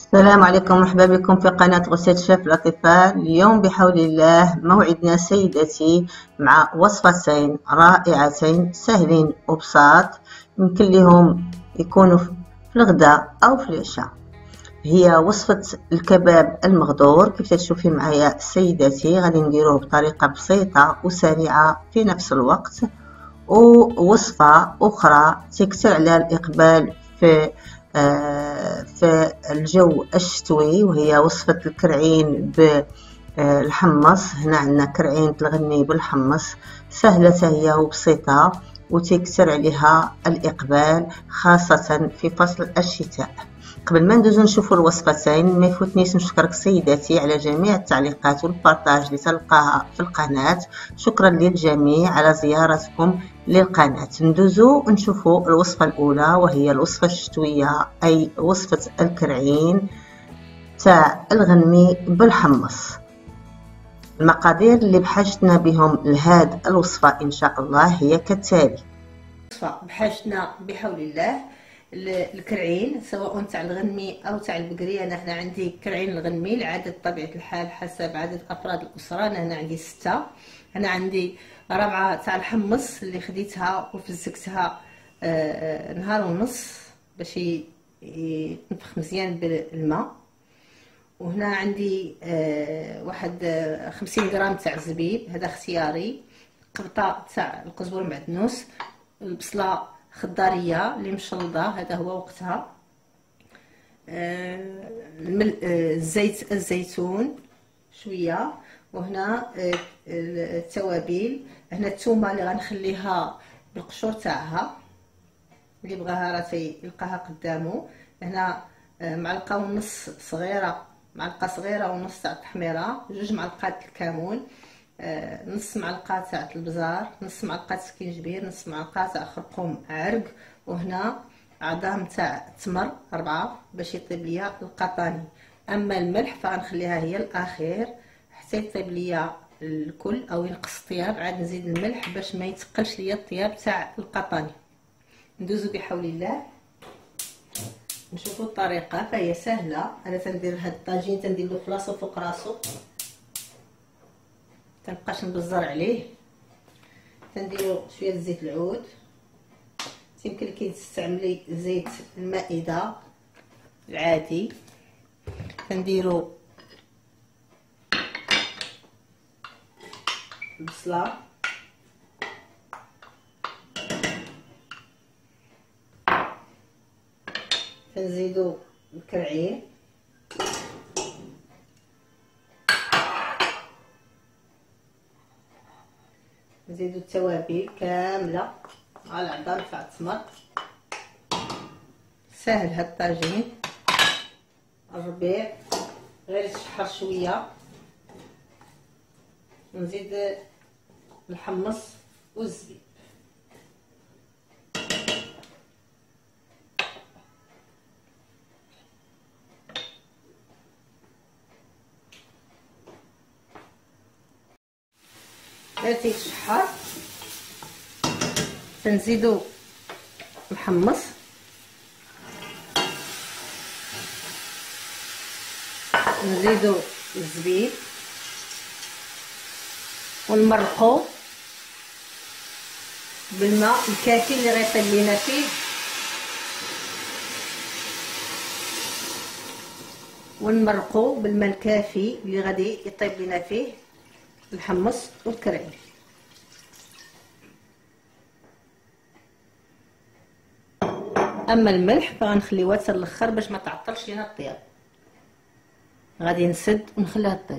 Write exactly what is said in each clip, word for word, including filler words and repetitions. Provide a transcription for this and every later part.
السلام عليكم، مرحبا بكم في قناة غسالة شيف الأطفال. اليوم بحول الله موعدنا سيدتي مع وصفتين رائعتين سهلين وبساط، يمكن لهم يكونوا في الغداء أو في العشاء. هي وصفة الكباب المغدور. كيف تشوفي معايا سيدتي غادي نديروه بطريقة بسيطة وسريعة في نفس الوقت، ووصفة أخرى تكثر على الإقبال في في الجو الشتوي، وهي وصفة الكرعين بالحمص. هنا عندنا كرعين تلغني بالحمص، سهلة هي وبسيطة وتكثر عليها الإقبال خاصة في فصل الشتاء. قبل ما ندوزو نشوفوا الوصفتين ما يفوتنيش نشكرك سيداتي على جميع التعليقات والبارطاج اللي تلقاها في القناة. شكرا للجميع على زيارتكم للقناة. ندوزو نشوفوا الوصفة الأولى وهي الوصفة الشتوية، أي وصفة الكرعين تاع الغنمي بالحمص. المقادير اللي بحاجتنا بهم لهاد الوصفة إن شاء الله هي كالتالي. الوصفة بحاجتنا بحول الله الكرعين سواء تاع الغنمي او تاع البقري. انا هنا عندي كرعين الغنمي العدد طبيعه الحال حسب عدد افراد الاسره. انا هنا عندي ستة. انا عندي ربعه تاع الحمص اللي خديتها وفزكتها آه نهار ونص باش ينفخ مزيان بالماء. وهنا عندي آه واحد آه خمسين غرام تاع الزبيب، هذا اختياري. قبطه تاع القزبر معدنوس، البصله خضاريه اللي مشلضه هذا هو وقتها، آه الزيت الزيتون شويه، وهنا آه التوابل. هنا الثومه اللي غنخليها بالقشور تاعها، اللي بغاها راه يلقاها قدامه. هنا آه معلقه ونص صغيره، معلقه صغيره ونص تاع التحميره، جوج معلقات الكمون، آه، نص معلقه تاع البزار، نص معلقه سكينجبير، نص معلقه تاع خرقوم عرق، وهنا عظام تاع تمر أربعة باش يطيب ليا القطاني. اما الملح فغنخليها هي الاخير حتى يطيب ليا الكل او ينقص الطياب، عاد نزيد الملح باش ما يتقلش ليا الطياب تاع القطاني. ندوزو بحول الله نشوفوا الطريقه، فهي سهله. انا تندير هاد الطاجين تندير له خلاصه فوق راسو، تنبقاش نبزر عليه. تنديرو شويه زيت العود، يمكن كي تستعملي زيت المائده العادي. تنديرو البصله، تنزيدو الكرعين، نزيدو التوابل كامله مع العظام تاع التمر. ساهل هاد الطاجين الربيع، غير تشحر شويه. نزيد الحمص والزبيب. غير تيتشحر تنزيدو الحمص، نزيدو الزبيب ونمرقو بالماء الكافي اللي غيطيب لينا فيه، ونمرقو بالماء الكافي اللي غادي يطيب لينا فيه الحمص والكرعين. اما الملح فغنخليوها حتى الاخر باش ما تعطلش لينا الطياب. غادي نسد ونخليها طيب.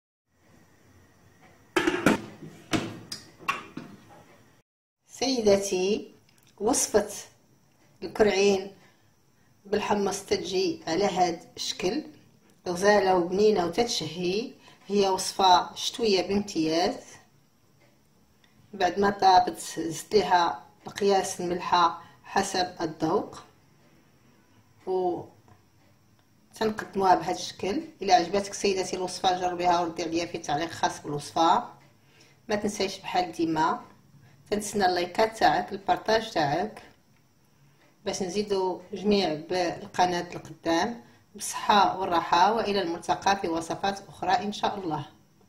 سيداتي وصفه الكرعين بالحمص تجي على هاد الشكل، غزاله وبنينه وتتشهي. هي وصفه شتويه بامتياز. بعد ما طابت زدت ليها مقياس الملحه حسب الذوق، و تنقدموها بهذا الشكل. الى عجبتك سيداتي الوصفه جربيها وردي عليا في تعليق خاص بالوصفه. ما تنسايش بحال ديما تنتسنى اللايكات تاعك، البارطاج تاعك، باش نزيدو جميع بالقناه لقدام. بالصحة والراحة، وإلى الملتقى في وصفات أخرى إن شاء الله.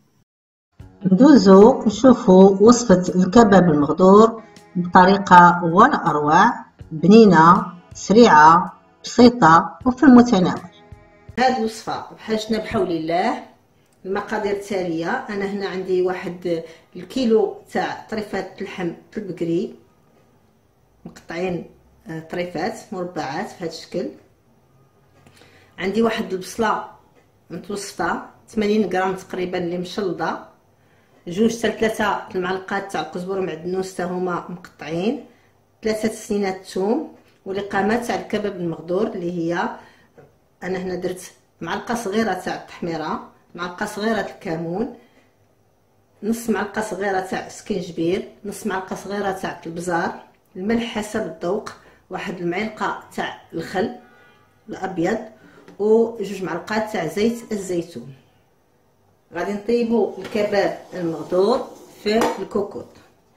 ندوزو نشوفوا وصفة الكباب المغدور بطريقة ولا أروع، بنينة سريعة بسيطة وفي المتناول. هذه الوصفة بحاجتنا بحول الله. المقادير التالية: أنا هنا عندي واحد الكيلو تاع طريفات اللحم البقري مقطعين طريفات مربعات في هذا الشكل. عندي واحد البصلة متوسطة ثمانين غرام تقريبا اللي مشلضة، جوج حتى ثلاثة المعلقات تاع الكزبر معدنوس تا هما مقطعين، ثلاثة سنينات ثوم، والقامات تاع الكباب المغدور اللي هي انا هنا درت معلقه صغيره تاع التحميره، معلقه صغيره الكمون، نص معلقه صغيره تاع سكنجبير، نص معلقه صغيره تاع البزار، الملح حسب الذوق، واحد المعلقه تاع الخل الابيض، وجوج معلقات تاع زيت الزيتون. غادي نطيبوا الكباب المغدور في الكوكوط.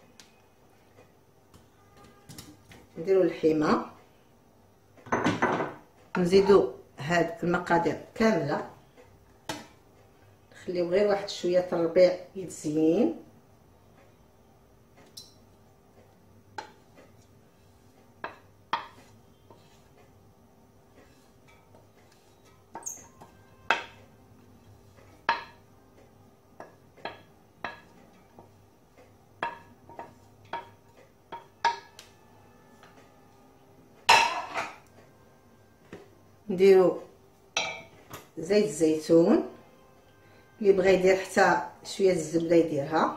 نديروا الحيمه، نزيدوا هاد المقادير كامله، نخليو غير واحد شويه الربيع يتزين. نديرو زيت الزيتون، اللي بغى يدير حتى شويه الزبده يديرها،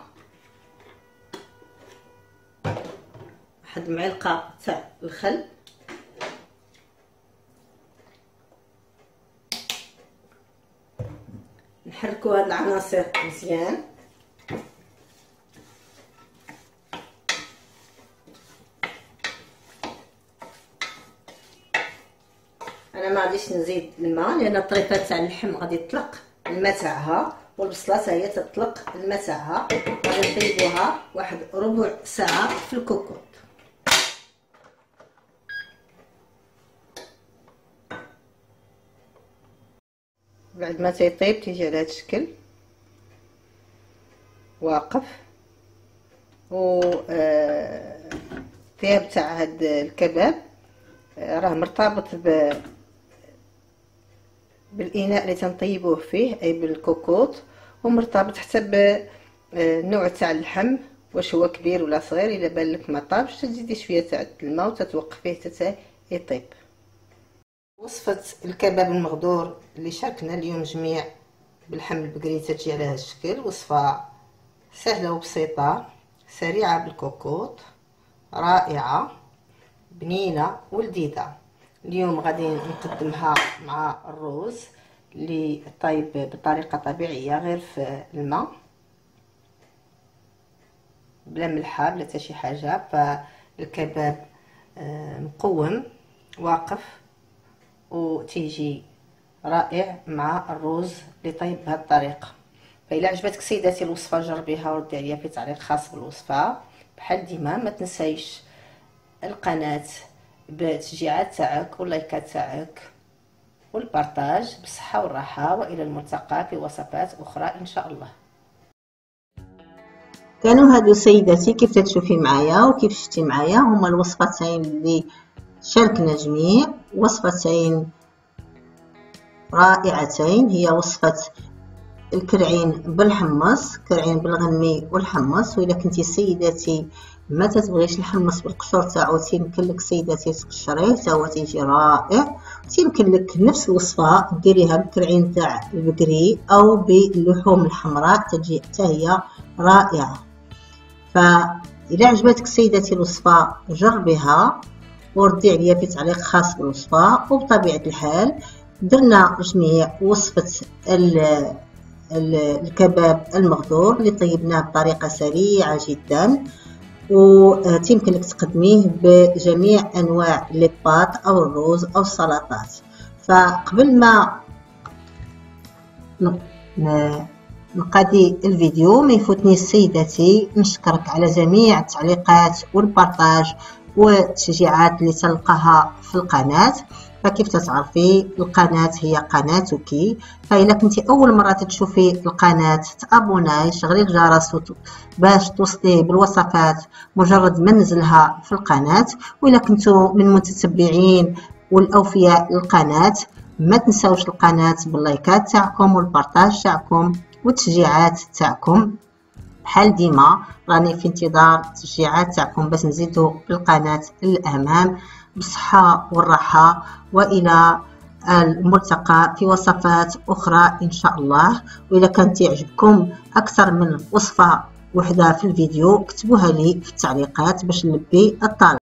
واحد المعلقه تاع الخل، نحركو هاد العناصر مزيان. انا ما غاديش نزيد الماء لان الطريفات تاع اللحم غادي تطلق الماء تاعها، والبصله حتى هي تطلق الماء تاعها. غادي نطيبوها واحد ربع ساعه في الكوكوط. بعد ما تيطيب تيجي على هذا الشكل واقف، و الثياب تاع هاد الكباب راه مرتبط ب بالاناء اللي تنطيبوه فيه، اي بالكوكوط، ومرتبط حتى بالنوع تاع اللحم، واش هو كبير ولا صغير. الا بان لك ما طابش تزيدي شويه تاع الماء وتتوقفيه حتى يطيب. وصفه الكباب المغدور اللي شاركنا اليوم جميع باللحم البقري تجي على هذا الشكل. وصفه سهله وبسيطه، سريعه بالكوكوط، رائعه، بنينه ولذيذه. اليوم غادي نقدمها مع الرز اللي طايب بطريقه طبيعيه غير في الماء، بلا ملحه بلا حتى شي حاجه. فالكباب مقوم واقف وتيجي رائع مع الرز اللي طيب بهذه الطريقه. فإلا عجبتك سيداتي الوصفه جربيها وردي عليا في تعليق خاص بالوصفه. بحال ديما ما تنسايش القناه بالتشجيعات تاعك واللايكات تاعك والبارطاج. بالصحه والراحه، والى الملتقى في وصفات اخرى ان شاء الله. كانوا هادو سيداتي كيف تشوفي معايا وكيف شفتي معايا هما الوصفتين اللي شاركنا جميع، وصفتين رائعتين. هي وصفه الكرعين بالحمص، كرعين بالغنمي والحمص. واذا كنتي سيداتي ما تتبغيش الحمص بالقشور تاعو، تيمكن لك سيداتي تقشريه تا هو تيجي رائع. تيمكن لك نفس الوصفه ديريها بالكرعين تاع البقري او باللحوم الحمراء تجي حتى هي رائعه. فاذا عجبتك سيداتي الوصفه جربيها وردي عليا في تعليق خاص بالوصفه. وبطبيعه الحال درنا جميع وصفه الكباب المغدور اللي طيبناه بطريقه سريعه جدا، وتمكن لك تقدميه بجميع انواع ليباط او الرز او السلطات. فقبل ما نقضي الفيديو ما يفوتنيش سيداتي نشكرك على جميع التعليقات والبارطاج والتشجيعات اللي تلقاها في القناه. فكيف تتعرفي القناه هي قناتك؟ فإلا كنتي اول مره تشوفي القناه تابوناي، شغلي الجرس باش توصلي بالوصفات مجرد ما ننزلها في القناه. وإلا كنتو من متتبعين والاوفياء للقناه ما تنساوش القناه باللايكات تاعكم والبارطاج تاعكم والتشجيعات تاعكم. بحال ديما راني في انتظار التشجيعات تاعكم باش نزيدو بالقناه للامام بالصحه والراحه، والى الملتقى في وصفات اخرى ان شاء الله. واذا كانت يعجبكم اكثر من وصفه وحده في الفيديو اكتبوها لي في التعليقات باش نلبي الطلب.